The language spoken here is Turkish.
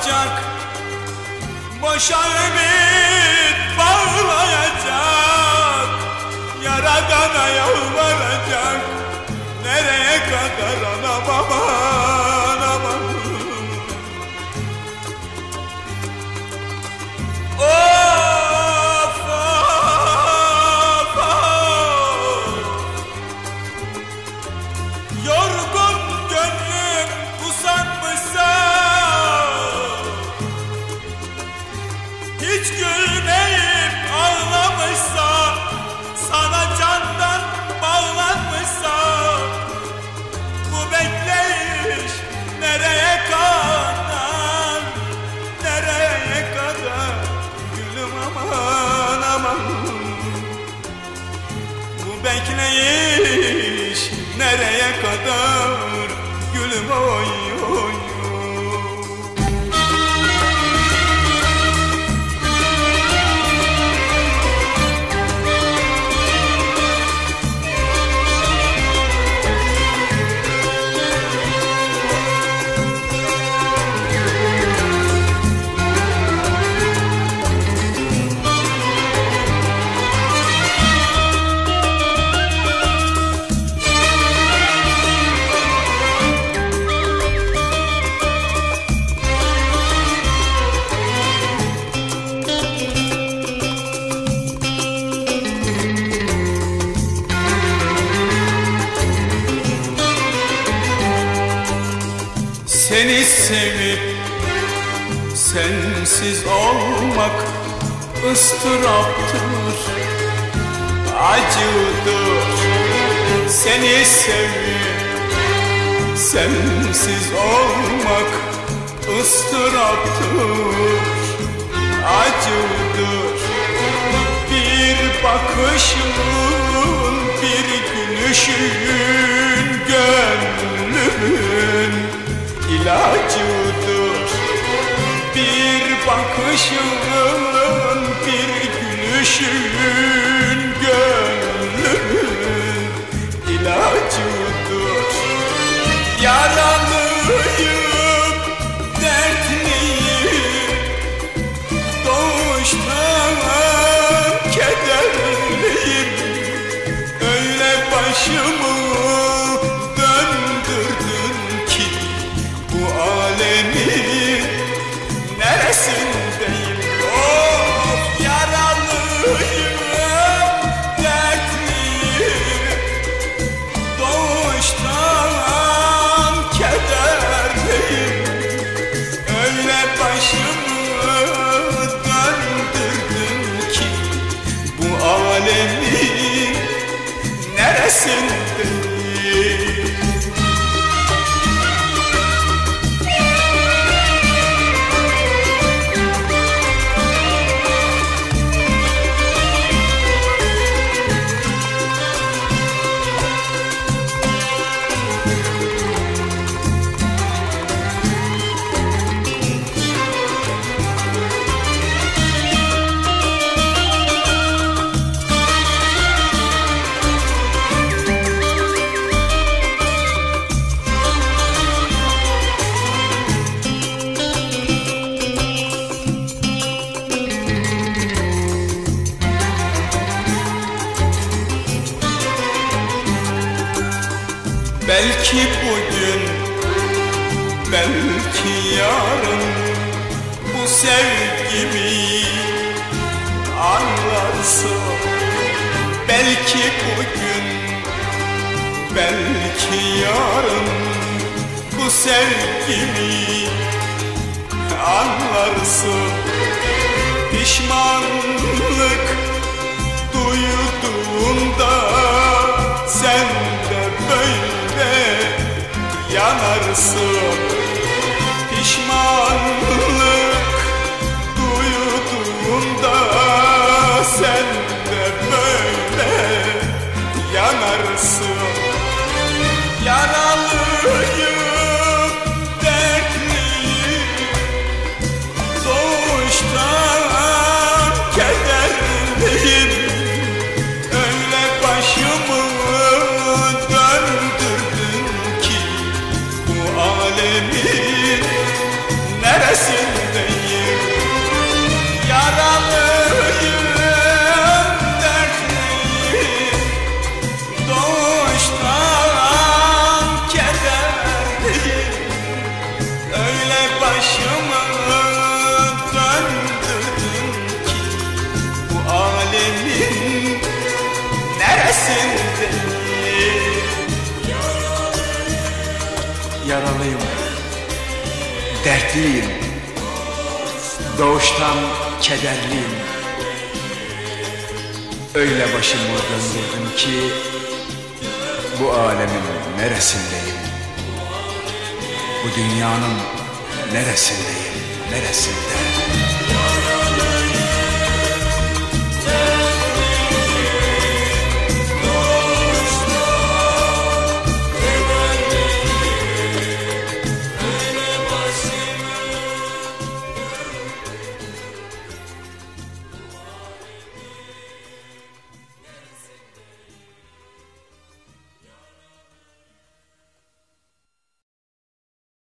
olacak, boşa ümit bağlayacak, Yaradan'a yalvaracak, nereye kadar anam aman aman. Of of of, yorgun gönlüm usanmışsa, hiç gülmeyip ağlamışsa, sana candan bağlanmışsa, bu bekleyiş nereye kadar, nereye kadar gülüm aman aman. Bu bekleyiş nereye kadar gülüm oy oy. Seni sevip sensiz olmak ıstıraptır, acıdır. Seni sevip sensiz olmak ıstıraptır, acıdır. Bir bakışın, bir gülüşün gönlümün ilacıdır. Bir bakışın, bir gülüşün gönlümün ilacıdır. Yaralıyım, dertliyim, doğuştan kederliyim. Öyle başımı döndürdün ki bu alemin neresindeyim? Of, yaralıyım, dertliyim, doğuştan kederliyim. Öyle başımı döndürdün ki bu alemin neresindeyim? Belki bugün, belki yarın bu sevgimi anlarsın. Belki bugün, belki yarın bu sevgimi anlarsın. Pişmanlık duyduğunda sen de böyle yanarsın. Pişmanlık duyduğunda sen de böyle yanarsın. Yaralıyım, dertliyim, doğuştan kederliyim. Öyle başımı döndürdün ki bu alemi dertliyim, doğuştan kederliyim. Öyle başımı döndürdüm ki bu alemin neresindeyim? Bu dünyanın neresindeyim, neresinde?